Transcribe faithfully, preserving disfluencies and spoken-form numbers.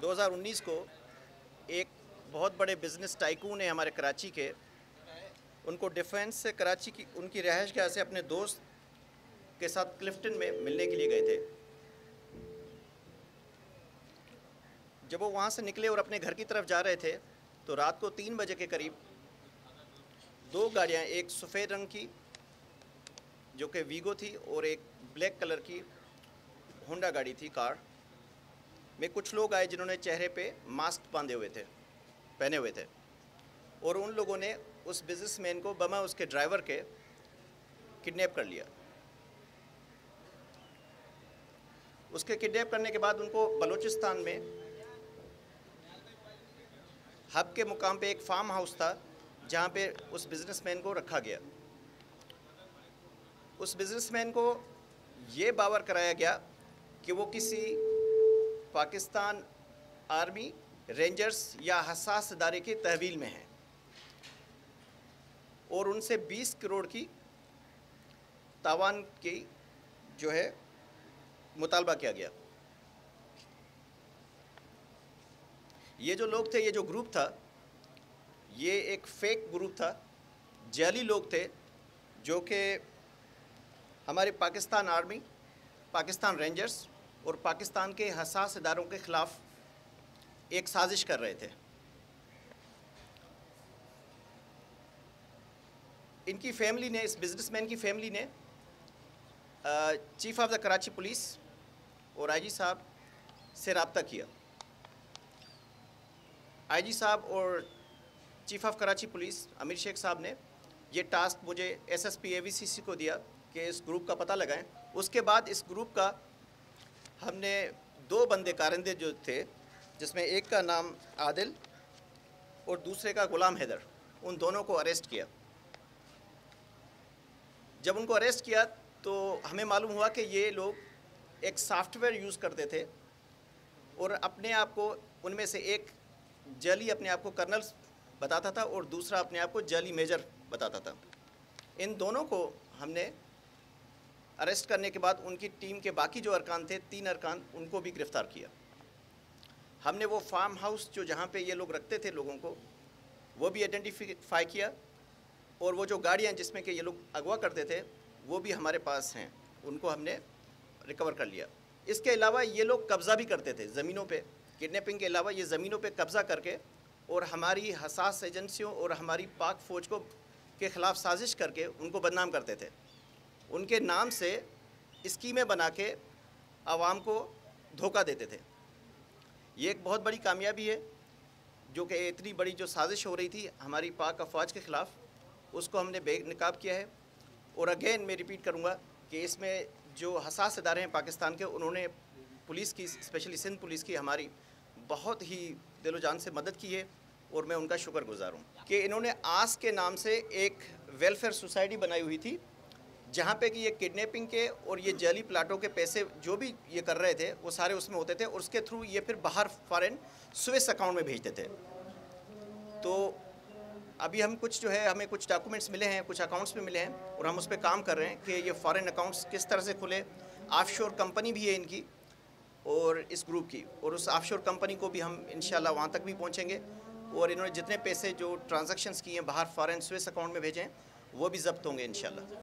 दो हज़ार उन्नीस को एक बहुत बड़े बिजनेस टाइकून ने हमारे कराची के, उनको डिफेंस से कराची की उनकी रहायश गाह से अपने दोस्त के साथ क्लिफ्टन में मिलने के लिए गए थे। जब वो वहाँ से निकले और अपने घर की तरफ जा रहे थे तो रात को तीन बजे के करीब दो गाड़ियाँ, एक सफ़ेद रंग की जो कि वीगो थी और एक ब्लैक कलर की होंडा गाड़ी थी, कार में कुछ लोग आए जिन्होंने चेहरे पे मास्क बांधे हुए थे, पहने हुए थे, और उन लोगों ने उस बिजनेसमैन को बमा उसके ड्राइवर के किडनैप कर लिया। उसके किडनैप करने के बाद उनको बलूचिस्तान में हब के मुकाम पे एक फार्म हाउस था जहाँ पे उस बिजनेसमैन को रखा गया। उस बिजनेसमैन को ये बावर कराया गया कि वो किसी पाकिस्तान आर्मी, रेंजर्स या हसास इदारे के तहवील में हैं और उनसे बीस करोड़ की तावान की जो है मुतालबा किया गया। ये जो लोग थे, ये जो ग्रुप था, ये एक फेक ग्रुप था, जाली लोग थे जो कि हमारे पाकिस्तान आर्मी, पाकिस्तान रेंजर्स और पाकिस्तान के हसास इदारों के ख़िलाफ़ एक साजिश कर रहे थे। इनकी फैमिली ने, इस बिजनेसमैन की फैमिली ने chief of the Karachi police और आईजी साहब से रब्ता किया। आईजी साहब और चीफ़ ऑफ कराची पुलिस अमीर शेख साहब ने ये टास्क मुझे एसएसपी एवीसीसी को दिया कि इस ग्रुप का पता लगाएं। उसके बाद इस ग्रुप का हमने दो बंदे कारिंदे जो थे, जिसमें एक का नाम आदिल और दूसरे का गुलाम हैदर, उन दोनों को अरेस्ट किया। जब उनको अरेस्ट किया तो हमें मालूम हुआ कि ये लोग एक सॉफ्टवेयर यूज़ करते थे और अपने आप को, उनमें से एक जाली अपने आप को कर्नल बताता था और दूसरा अपने आप को जाली मेजर बताता था। इन दोनों को हमने अरेस्ट करने के बाद उनकी टीम के बाकी जो अरकान थे, तीन अरकान, उनको भी गिरफ़्तार किया। हमने वो फार्म हाउस जो जहाँ पे ये लोग रखते थे लोगों को, वो भी आइडेंटिफाई किया और वो जो गाड़ियाँ जिसमें कि ये लोग अगवा करते थे वो भी हमारे पास हैं, उनको हमने रिकवर कर लिया। इसके अलावा ये लोग कब्ज़ा भी करते थे ज़मीनों पे। किडनैपिंग के अलावा ये ज़मीनों पे कब्ज़ा करके और हमारी हसास एजेंसियों और हमारी पाक फ़ौज को के ख़िलाफ़ साजिश करके उनको बदनाम करते थे। उनके नाम से स्कीमें बना के आवाम को धोखा देते थे। ये एक बहुत बड़ी कामयाबी है जो कि इतनी बड़ी जो साजिश हो रही थी हमारी पाक अफवाज के ख़िलाफ़, उसको हमने बेनकाब किया है। और अगेन मैं रिपीट करूँगा कि इसमें जो हसास इदारे हैं पाकिस्तान के, उन्होंने पुलिस की, स्पेशली सिंध पुलिस की, हमारी बहुत ही दिलो जान से मदद की है और मैं उनका शुक्रगुज़ार हूँ कि इन्होंने आस के नाम से एक वेलफेयर सोसाइटी बनाई हुई थी जहाँ पे कि ये किडनैपिंग के और ये जाली प्लाटों के पैसे जो भी ये कर रहे थे वो सारे उसमें होते थे और उसके थ्रू ये फिर बाहर फॉरेन स्विस अकाउंट में भेजते थे। तो अभी हम कुछ जो है, हमें कुछ डॉक्यूमेंट्स मिले हैं, कुछ अकाउंट्स में मिले हैं और हम उस पर काम कर रहे हैं कि ये फॉरेन अकाउंट्स किस तरह से खुले। ऑफशोर कंपनी भी है इनकी और इस ग्रुप की, और उस ऑफशोर कंपनी को भी हम इंशाल्लाह वहाँ तक भी पहुँचेंगे और इन्होंने जितने पैसे जो ट्रांजैक्शंस किए हैं बाहर फॉरेन स्विस अकाउंट में भेजें वो भी ज़ब्त होंगे इंशाल्लाह।